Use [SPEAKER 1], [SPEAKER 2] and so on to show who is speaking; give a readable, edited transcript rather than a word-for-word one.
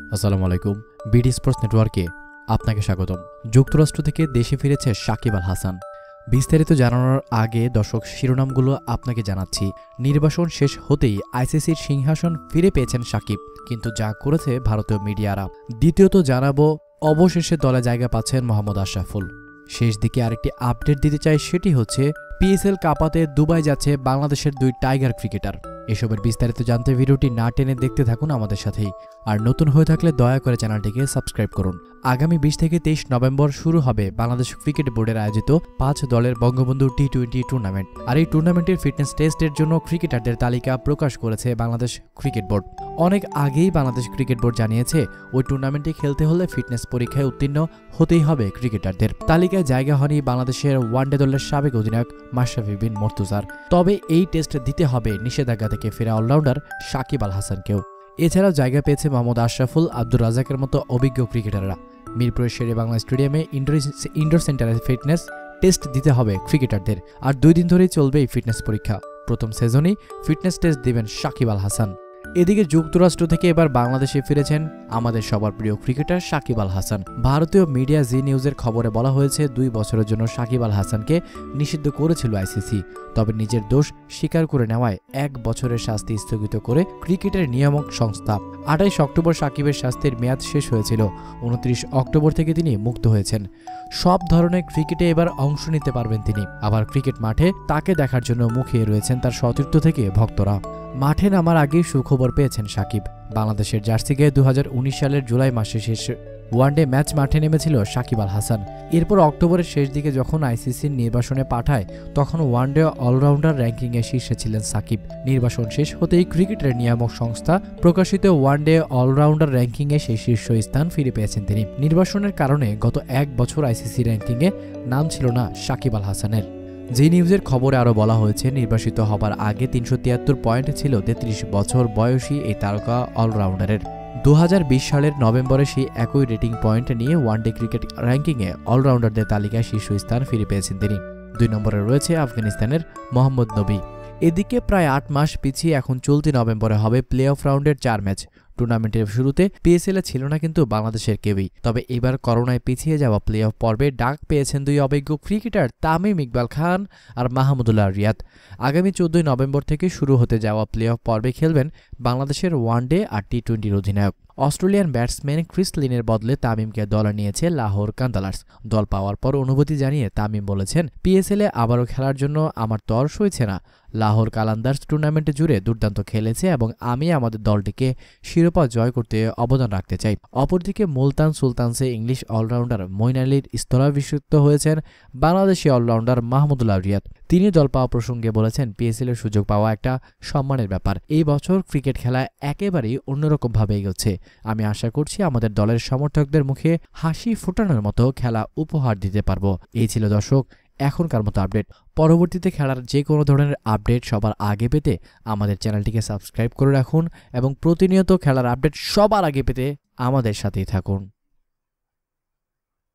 [SPEAKER 1] আসসালামু আলাইকুম। BD sports নেটওয়ার্কে আপনাকে স্বাগতম। যুক্তরাষ্ট্র থেকে দেশে ফিরেছে সাকিব আল হাসান। বিস্তারিত জানানোর আগে দর্শক শিরোনামগুলো আপনাকে জানাচ্ছি। নির্বাসন শেষ হতেই আইসিসির সিংহাসন ফিরে পেয়েছেন সাকিব, কিন্তু যা করেছে ভারতীয় মিডিয়ারা। দ্বিতীয়ত জানাবো, অবশেষে দলে জায়গা পাচ্ছেন মোহাম্মদ আশরাফুল। শেষ দিকে আরেকটি আপডেট দিতে চাই, সেটি হচ্ছে পিএসএল কাপাতে দুবাই যাচ্ছে বাংলাদেশের দুই টাইগার ক্রিকেটার। এসবের বিস্তারিত জানতে ভিডিওটি না টেনে দেখতে থাকুন আমাদের সাথেই। আর নতুন হয়ে থাকলে দয়া করে চ্যানেলটিকে সাবস্ক্রাইব করুন। আগামী 20 থেকে 23 নভেম্বর শুরু হবে বাংলাদেশ ক্রিকেট বোর্ডের আয়োজিত 5 দলের বঙ্গবন্ধু টি-20 টুর্নামেন্ট। আর এই টুর্নামেন্টের ফিটনেস টেস্টের জন্য ক্রিকেটারদের তালিকা প্রকাশ করেছে বাংলাদেশ ক্রিকেট বোর্ড। অনেক আগেই বাংলাদেশ ক্রিকেট বোর্ড জানিয়েছে ওই টুর্নামেন্টে খেলতে হলে ফিটনেস পরীক্ষায় উত্তীর্ণ হতেই হবে ক্রিকেটারদের। তালিকায় জায়গা হয়নি বাংলাদেশের ওয়ানডে দলের সাবেক অধিনায়ক মাশরাফি বিন মুর্তজার। তবে এই টেস্ট দিতে হবে নিষেধাজ্ঞা থেকে ফেরা অলরাউন্ডার সাকিব আল হাসানকেও। এছাড়াও জায়গা পেয়েছে মোহাম্মদ আশরাফুল, আব্দুর রাজ্জাকের মতো অভিজ্ঞ ক্রিকেটাররা। মিরপুরের শেরে বাংলা স্টেডিয়ামে ইনডোর সেন্টারে ফিটনেস টেস্ট দিতে হবে ক্রিকেটারদের। আর 2 দিন ধরেই চলবে এই ফিটনেস পরীক্ষা। প্রথম সিজনেই ফিটনেস টেস্ট দেবেন সাকিব আল হাসান। এদিকে যুক্তরাষ্ট্র থেকে এবার বাংলাদেশে ফিরেছেন আমাদের সবার প্রিয় ক্রিকেটার সাকিব আল হাসান। ভারতীয় মিডিয়া জি নিউজের খবরে বলা হয়েছে 2 বছরের জন্য সাকিব আল হাসানকে নিষিদ্ধ করেছিল আইসিসি। তবে নিজের দোষ স্বীকার করে নেওয়ায় 1 বছরের শাস্তি স্থগিত করে ক্রিকেটের নিয়ামক সংস্থা। 28 অক্টোবর সাকিবের শাস্তির মেয়াদ শেষ হয়েছিল। 29 অক্টোবর থেকে তিনি মুক্ত হয়েছেন। সব ধরনের ক্রিকেটে এবার অংশ নিতে পারবেন তিনি। আবার ক্রিকেট মাঠে তাকে দেখার জন্য মুখিয়ে রয়েছেন তার সতীর্থ থেকে ভক্তরা। মাঠে নামার আগেই সুখবর পেয়েছেন সাকিব। বাংলাদেশের জার্সি গায়ে 2019 সালের জুলাই মাসে শেষ ওয়ানডে ম্যাচ মাঠে নেমেছিল সাকিব আল হাসান। এরপর অক্টোবরের শেষ দিকে যখন আইসিসির নির্বাসনে পাঠায়, তখন ওয়ানডে অলরাউন্ডার র্যাঙ্কিংয়ে শীর্ষে ছিলেন সাকিব। নির্বাসন শেষ হতেই ক্রিকেটের নিয়ামক সংস্থা প্রকাশিত ওয়ানডে অলরাউন্ডার র্যাঙ্কিংয়ে সেই শীর্ষ স্থান ফিরে পেয়েছেন তিনি। নির্বাসনের কারণে গত 1 বছর আইসিসি র্যাঙ্কিংয়ে নাম ছিল না সাকিব আল হাসানের। জি নিউজের খবরে আরও বলা হয়েছে, নির্বাসিত হবার আগে 373 পয়েন্ট ছিল 33 বছর বয়সী এই তারকা অলরাউন্ডারের। 2020 সালের নভেম্বরে সেই একই রেটিং পয়েন্ট নিয়ে ওয়ানডে ক্রিকেট র্যাঙ্কিংয়ে অলরাউন্ডারদের তালিকায় শীর্ষস্থান ফিরে পেয়েছেন তিনি। 2 নম্বরে রয়েছে আফগানিস্তানের মোহাম্মদ নবী। এদিকে প্রায় 8 মাস পিছিয়ে এখন চলতি নভেম্বরে হবে প্লে অফ রাউন্ডের 4 ম্যাচ। টুর্নামেন্টের শুরুতে পিএসএলে ছিল না কিন্তু বাংলাদেশের কেউই। তবে এবার করোনায় পিছিয়ে যাওয়া প্লে অফ পর্বে ডাক পেয়েছেন 2 অভিজ্ঞ ক্রিকেটার তামিম ইকবাল খান আর মাহমুদুল্লাহ রিয়াদ। আগামী 14 নভেম্বর থেকে শুরু হতে যাওয়া প্লে অফ পর্বে খেলবেন বাংলাদেশের ওয়ানডে আর টি-20 অধিনায়ক। অস্ট্রেলিয়ান ব্যাটসম্যান ক্রিস লিনের বদলে তামিমকে দলে নিয়েছে লাহোর কান্দালার্স। দল পাওয়ার পর অনুভূতি জানিয়ে তামিম বলেছেন, পিএসএলে আবারও খেলার জন্য আমার তর সইছে না। লাহোর কালান্দার্স টুর্নামেন্টে জুড়ে দুর্দান্ত খেলেছে এবং আমি আমাদের দলটিকে শিরোপা জয় করতে অবদান রাখতে চাই। অপরদিকে মুলতান সুলতানসে ইংলিশ অলরাউন্ডার মঈন আলীর স্থলাভিষিক্ত হয়েছেন বাংলাদেশি অলরাউন্ডার মাহমুদুল্লাহ রিয়াদ। তিনি দল পাওয়া প্রসঙ্গে বলেছেন, পিএসএলের সুযোগ পাওয়া একটা সম্মানের ব্যাপার। এই বছর ক্রিকেট খেলা একেবারেই অন্যরকমভাবে এগোচ্ছে। আমি আশা করছি আমাদের দলের সমর্থকদের মুখে হাসি ফোটানোর মতো খেলা উপহার দিতে পারবো। এই ছিল দর্শক এখনকার মতো আপডেট। পরবর্তীতে খেলার যে কোনো ধরনের আপডেট সবার আগে পেতে আমাদের চ্যানেলটিকে সাবস্ক্রাইব করে রাখুন এবং প্রতিনিয়ত খেলার আপডেট সবার আগে পেতে আমাদের সাথেই থাকুন।